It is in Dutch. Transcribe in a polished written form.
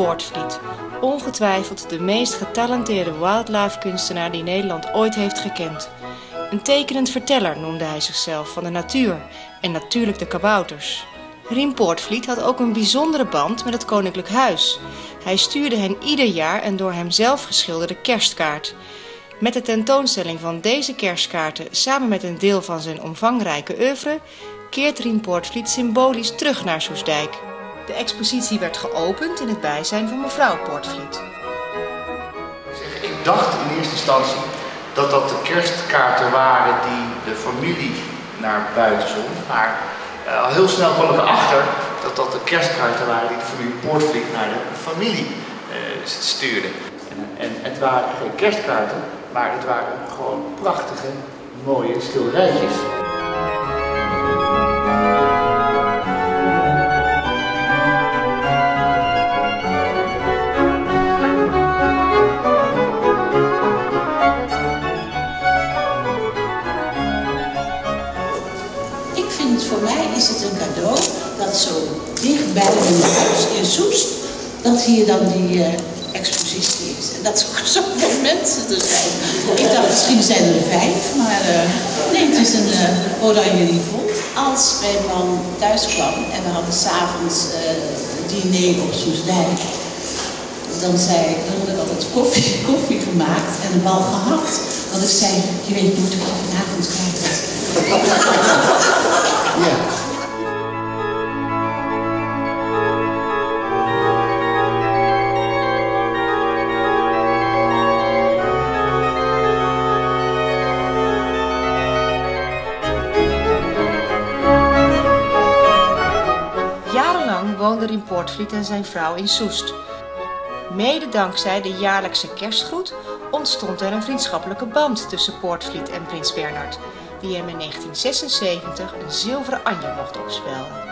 Poortvliet. Ongetwijfeld de meest getalenteerde wildlife-kunstenaar die Nederland ooit heeft gekend. Een tekenend verteller noemde hij zichzelf van de natuur en natuurlijk de kabouters. Riem Poortvliet had ook een bijzondere band met het Koninklijk Huis. Hij stuurde hen ieder jaar een door hem zelf geschilderde kerstkaart. Met de tentoonstelling van deze kerstkaarten samen met een deel van zijn omvangrijke oeuvre keert Riem Poortvliet symbolisch terug naar Soestdijk. De expositie werd geopend in het bijzijn van mevrouw Poortvliet. Ik dacht in eerste instantie dat dat de kerstkaarten waren die de familie naar buiten zond. Maar al heel snel kwam ik erachter dat dat de kerstkaarten waren die de familie Poortvliet naar de familie stuurde. En het waren geen kerstkaarten, maar het waren gewoon prachtige, mooie schilderijtjes. Voor mij is het een cadeau dat zo dicht bij mijn huis in Soest, dat hier dan die expositie is. En dat zoveel mensen er zijn. Ik dacht misschien zijn er 5, maar nee, het is een oranje rivon. Als mijn man thuis kwam en we hadden 's avonds diner op Soestdijk, dan had ik altijd koffie gemaakt en een bal gehakt. Want ik zei, je weet, je moet er vanavond krijgen. Ja. Jarenlang woonde Riem Poortvliet en zijn vrouw in Soest. Mede dankzij de jaarlijkse kerstgroet ontstond er een vriendschappelijke band tussen Poortvliet en prins Bernhard, die hem in 1976 een zilveren anje mocht opspelden.